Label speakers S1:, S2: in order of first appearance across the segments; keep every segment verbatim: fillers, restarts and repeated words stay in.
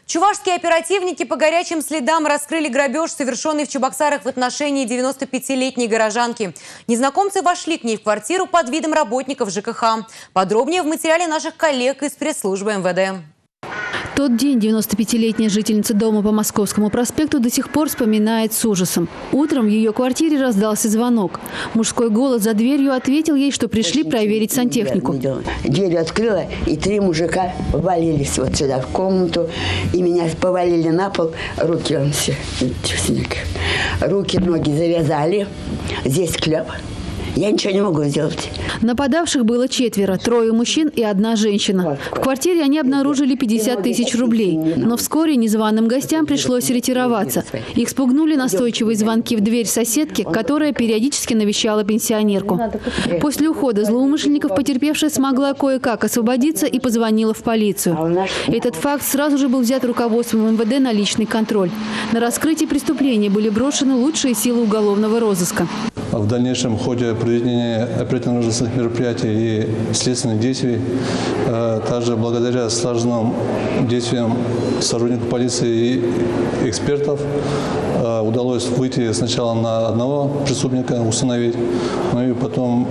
S1: Чувашские оперативники по горячим следам раскрыли грабеж, совершенный в Чебоксарах в отношении девяностопятилетней горожанки. Незнакомцы вошли к ней в квартиру под видом работников ЖКХ. Подробнее в материале наших коллег из пресс-службы эм вэ дэ.
S2: Тот день девяностопятилетняя жительница дома по Московскому проспекту до сих пор вспоминает с ужасом. Утром в ее квартире раздался звонок. Мужской голос за дверью ответил ей, что пришли проверить сантехнику.
S3: Дверь открыла, и три мужика ввалились вот сюда в комнату. И меня повалили на пол. Руки, он все, руки, ноги завязали. Здесь клеп. Я ничего не могу сделать.
S2: Нападавших было четверо, трое мужчин и одна женщина. В квартире они обнаружили пятьдесят тысяч рублей. Но вскоре незваным гостям пришлось ретироваться. Их спугнули настойчивые звонки в дверь соседки, которая периодически навещала пенсионерку. После ухода злоумышленников потерпевшая смогла кое-как освободиться и позвонила в полицию. Этот факт сразу же был взят руководством эм вэ дэ на личный контроль. На раскрытие преступления были брошены лучшие силы уголовного розыска.
S4: В дальнейшем в ходе проведения оперативно-розыскных мероприятий и следственных действий, также благодаря слаженным действиям сотрудников полиции и экспертов, удалось выйти сначала на одного преступника, установить, ну и потом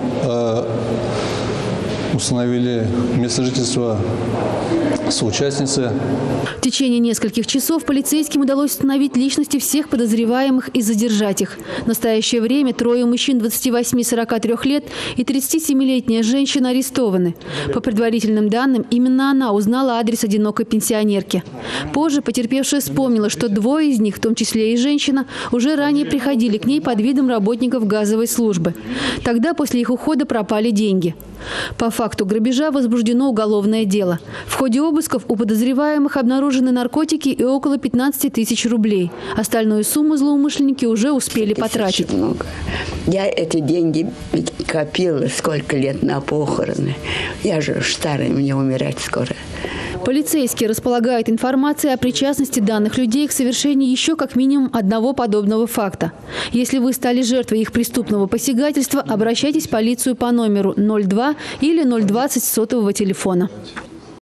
S4: установили место жительства соучастницы.
S2: В течение нескольких часов полицейским удалось установить личности всех подозреваемых и задержать их. В настоящее время трое мужчин двадцати восьми — сорока трёх лет и тридцатисемилетняя женщина арестованы. По предварительным данным, именно она узнала адрес одинокой пенсионерки. Позже потерпевшая вспомнила, что двое из них, в том числе и женщина, уже ранее приходили к ней под видом работников газовой службы. Тогда после их ухода пропали деньги. По факту грабежа возбуждено уголовное дело. В ходе обысков у подозреваемых обнаружены наркотики и около пятнадцати тысяч рублей. Остальную сумму злоумышленники уже успели потратить.
S3: Много. Я эти деньги копила сколько лет на похороны. Я же старая, мне умирать скоро.
S2: Полицейские располагают информацией о причастности данных людей к совершению еще как минимум одного подобного факта. Если вы стали жертвой их преступного посягательства, обращайтесь в полицию по номеру ноль два или ноль двадцать сотового телефона.